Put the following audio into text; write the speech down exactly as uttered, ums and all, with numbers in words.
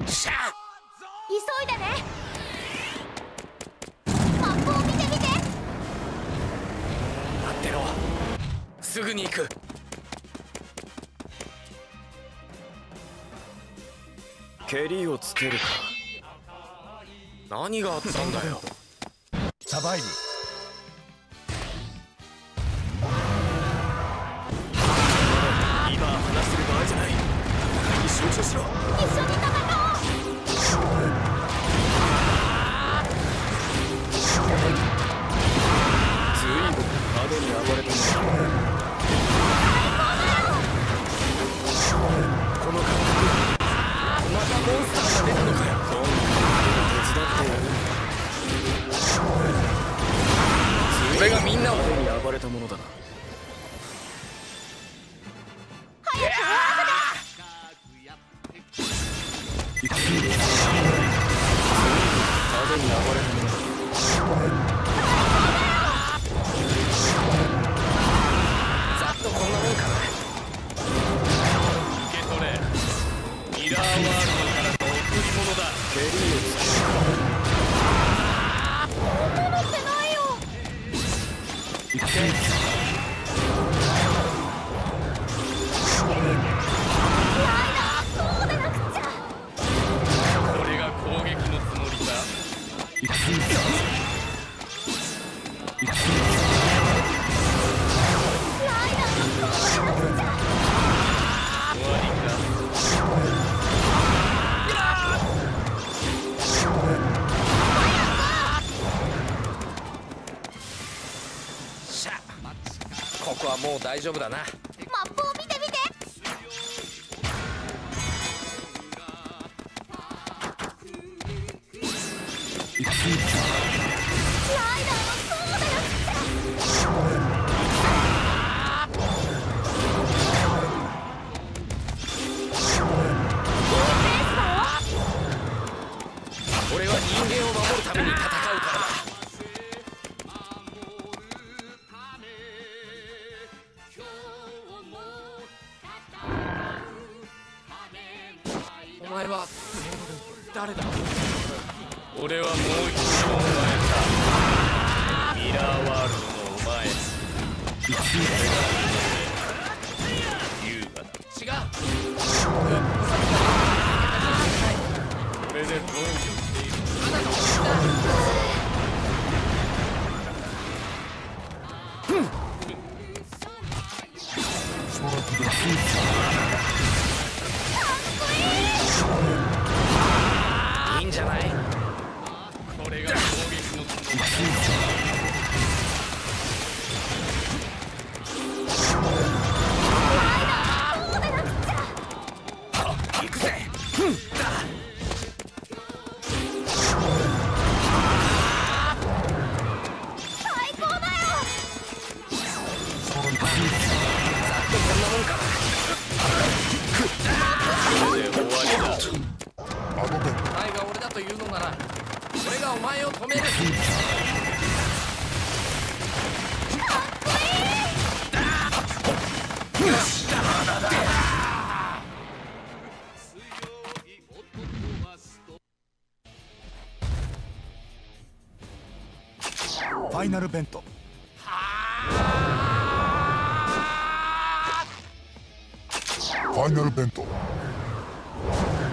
しゃあ、 急いでね。マップを見てみて。 待ってろ、すぐに行く。蹴りをつけるか。何があったんだよ。 サバイブ。 今は話してる場合じゃない。戦いに集中しろ。 一緒に戦おう。 ずいぶん派手に暴れたんだ。この感覚、またモンスターが出たのかよ。今回手伝ってやる。俺がみんなを派手に暴れたものだな。 早く派手に暴れたものだ。ざっとこんなもんかな。受け取れ。ミラーワールドからの贈り物だ。蹴りをつける。 こんなのってないよ。ライダー、そうでなくちゃ。 これが攻撃のつもりか。 ライダー、そうでなくちゃ。 終わりか。しゃ、ここはもう大丈夫だな。 マップを見てみて。ライダーはそうでなくちゃ。 俺は人間を守るために戦うからだ。お前は誰だ。俺はもう一人のお前だ。ミラーワールドのお前。優雅だ。違う。俺はここ先だ。これで防御している。ただの鬼だ。いいんじゃない。これが攻撃のつもりだ。 そうでなくちゃ。 あ、行くぜ。だ。 最高だよ。 ざっとこんなもんかな。これで終わりだ。お前が俺だというのなら、俺がお前を止める。 ファイナルベント。 ファイナルベント。